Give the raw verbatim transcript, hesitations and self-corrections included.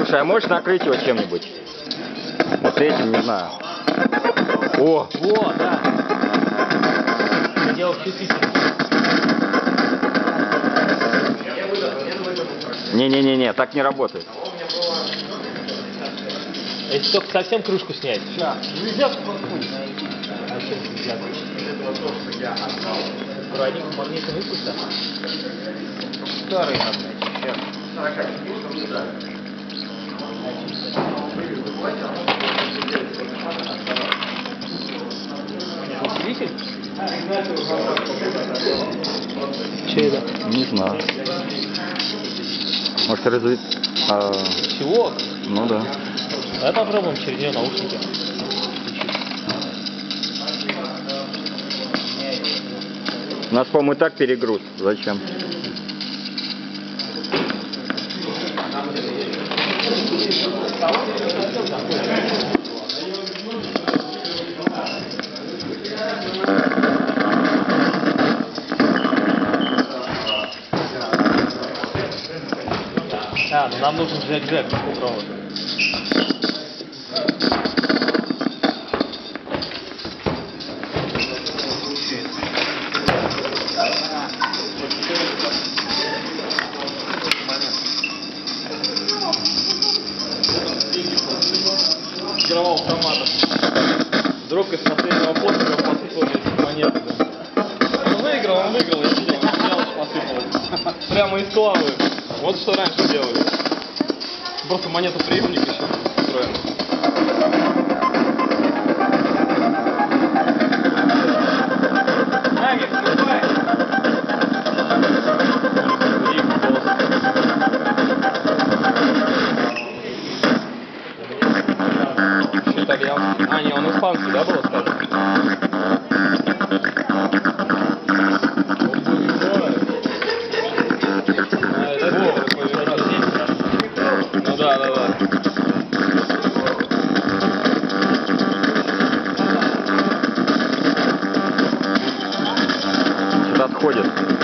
Слушай, а можешь накрыть его чем-нибудь? Вот этим, не знаю. О! О, да. Я делал чувствительность. Не-не-не-не, так не работает. Если только совсем кружку снять. Да. Нельзя спокойно. А чем нельзя? Проводник магнитного импульса. Старый надо. Усилитель? Че это? Не знаю. Может, развит... А... Чего? Ну да. Давай попробуем через нее наушники. У нас, по-моему, и так перегруз. Зачем? А, ну нам нужен джек-джек по проводу. Игрового автомата. Вдруг из последнего постера посыпались монеты. Он выиграл, он выиграл, я видел, мелочь посыпалась. Прямо из славы. Вот что раньше делали. Просто монетоприемник еще устроен. Наги, вступай! Итальянский. А, не, он испанский, да, было сказано? Ну да, да, да. Что-то отходит.